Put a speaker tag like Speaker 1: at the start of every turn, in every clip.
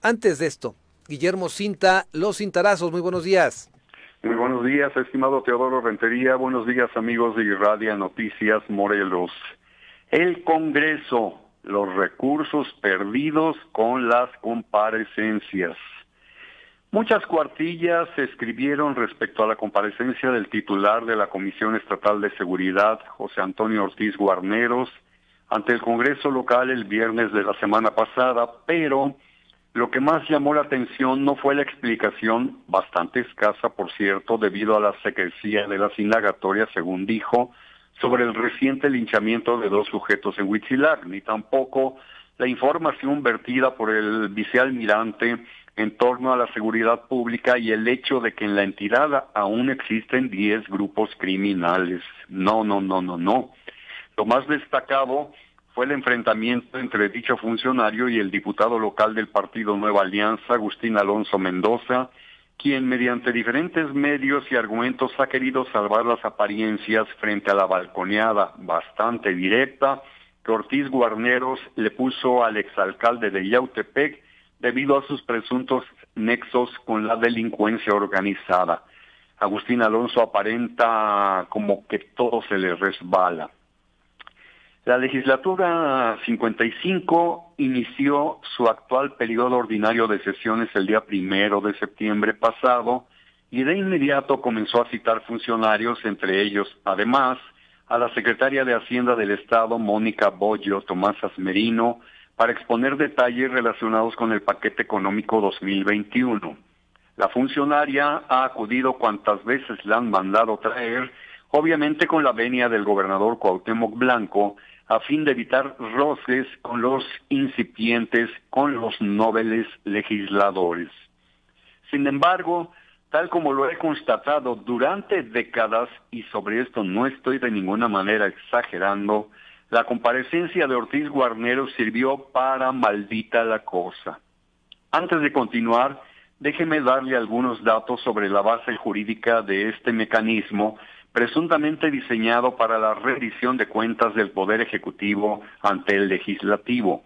Speaker 1: Antes de esto, Guillermo Cinta, Los Cintarazos, muy buenos días.
Speaker 2: Muy buenos días, estimado Teodoro Rentería. Buenos días, amigos de Irradia Noticias Morelos. El Congreso, los recursos perdidos con las comparecencias. Muchas cuartillas se escribieron respecto a la comparecencia del titular de la Comisión Estatal de Seguridad, José Antonio Ortiz Guarneros, ante el Congreso local el viernes de la semana pasada, pero lo que más llamó la atención no fue la explicación, bastante escasa por cierto, debido a la secrecía de las indagatorias, según dijo, sobre el reciente linchamiento de 2 sujetos en Huitzilac, ni tampoco la información vertida por el vicealmirante en torno a la seguridad pública y el hecho de que en la entidad aún existen 10 grupos criminales. No. Lo más destacado fue el enfrentamiento entre dicho funcionario y el diputado local del Partido Nueva Alianza, Agustín Alonso Mendoza, quien mediante diferentes medios y argumentos ha querido salvar las apariencias frente a la balconeada bastante directa que Ortiz Guarneros le puso al exalcalde de Yautepec debido a sus presuntos nexos con la delincuencia organizada. Agustín Alonso aparenta como que todo se le resbala. La legislatura 55 inició su actual periodo ordinario de sesiones el día 1 de septiembre pasado y de inmediato comenzó a citar funcionarios, entre ellos, además, a la secretaria de Hacienda del Estado, Mónica Bollo Tomás Asmerino, para exponer detalles relacionados con el paquete económico 2021. La funcionaria ha acudido cuantas veces la han mandado traer, obviamente con la venia del gobernador Cuauhtémoc Blanco, a fin de evitar roces con los incipientes, con los nobles legisladores. Sin embargo, tal como lo he constatado durante décadas, y sobre esto no estoy de ninguna manera exagerando, la comparecencia de Ortiz Guarneros sirvió para maldita la cosa. Antes de continuar, déjeme darle algunos datos sobre la base jurídica de este mecanismo, presuntamente diseñado para la rendición de cuentas del Poder Ejecutivo ante el Legislativo.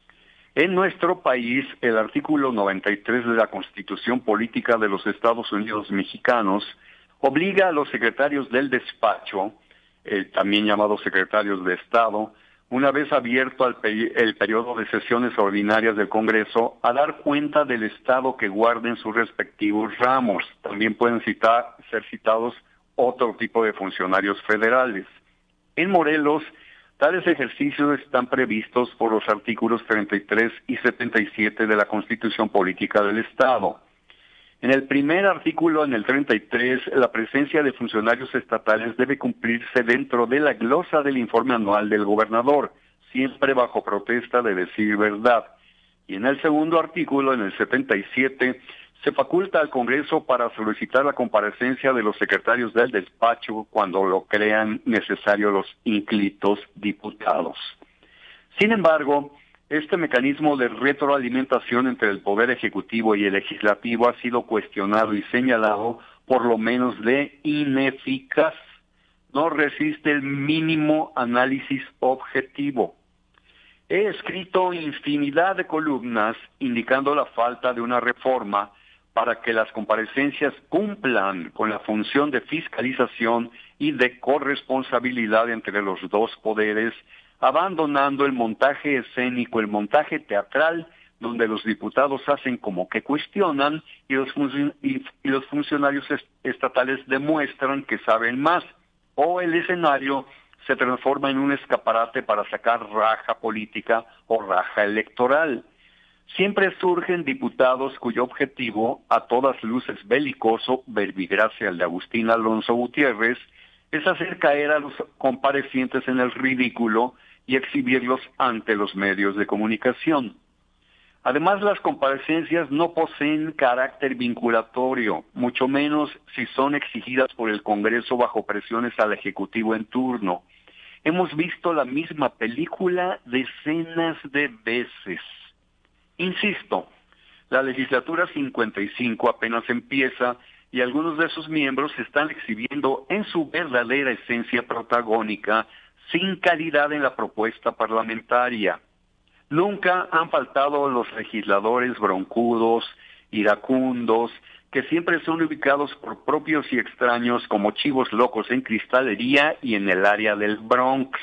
Speaker 2: En nuestro país, el artículo 93 de la Constitución Política de los Estados Unidos Mexicanos obliga a los secretarios del despacho, también llamados secretarios de Estado, una vez abierto el periodo de sesiones ordinarias del Congreso, a dar cuenta del estado que guarden sus respectivos ramos. También pueden ser citados otro tipo de funcionarios federales. En Morelos, tales ejercicios están previstos por los artículos 33 y 77 de la Constitución Política del Estado. En el primer artículo, en el 33, la presencia de funcionarios estatales debe cumplirse dentro de la glosa del informe anual del gobernador, siempre bajo protesta de decir verdad. Y en el segundo artículo, en el 77, se faculta al Congreso para solicitar la comparecencia de los secretarios del despacho cuando lo crean necesario los ínclitos diputados. Sin embargo, este mecanismo de retroalimentación entre el Poder Ejecutivo y el Legislativo ha sido cuestionado y señalado por lo menos de ineficaz. No resiste el mínimo análisis objetivo. He escrito infinidad de columnas indicando la falta de una reforma para que las comparecencias cumplan con la función de fiscalización y de corresponsabilidad entre los dos poderes, abandonando el montaje escénico, el montaje teatral, donde los diputados hacen como que cuestionan y los funcionarios estatales demuestran que saben más, o el escenario se transforma en un escaparate para sacar raja política o raja electoral. Siempre surgen diputados cuyo objetivo, a todas luces belicoso, verbigracia al de Agustín Alonso Gutiérrez, es hacer caer a los comparecientes en el ridículo y exhibirlos ante los medios de comunicación. Además, las comparecencias no poseen carácter vinculatorio, mucho menos si son exigidas por el Congreso bajo presiones al Ejecutivo en turno. Hemos visto la misma película decenas de veces. Insisto, la legislatura 55 apenas empieza y algunos de sus miembros se están exhibiendo en su verdadera esencia protagónica, sin calidad en la propuesta parlamentaria. Nunca han faltado los legisladores broncudos, iracundos, que siempre son ubicados por propios y extraños como chivos locos en cristalería y en el área del Bronx.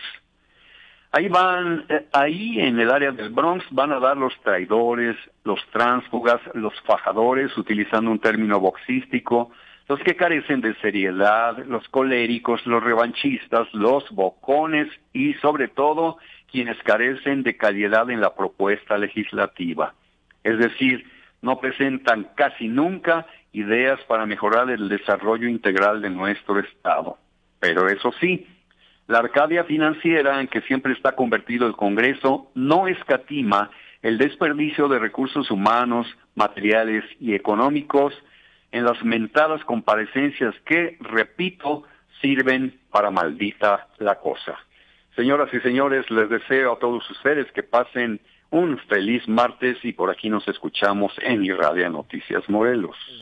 Speaker 2: Ahí en el área del Bronx van a dar los traidores, los tránsfugas, los fajadores, utilizando un término boxístico, los que carecen de seriedad, los coléricos, los revanchistas, los bocones y sobre todo quienes carecen de calidad en la propuesta legislativa. Es decir, no presentan casi nunca ideas para mejorar el desarrollo integral de nuestro Estado. Pero eso sí, la Arcadia financiera en que siempre está convertido el Congreso no escatima el desperdicio de recursos humanos, materiales y económicos en las mentadas comparecencias que, repito, sirven para maldita la cosa. Señoras y señores, les deseo a todos ustedes que pasen un feliz martes y por aquí nos escuchamos en Irradia Noticias Morelos.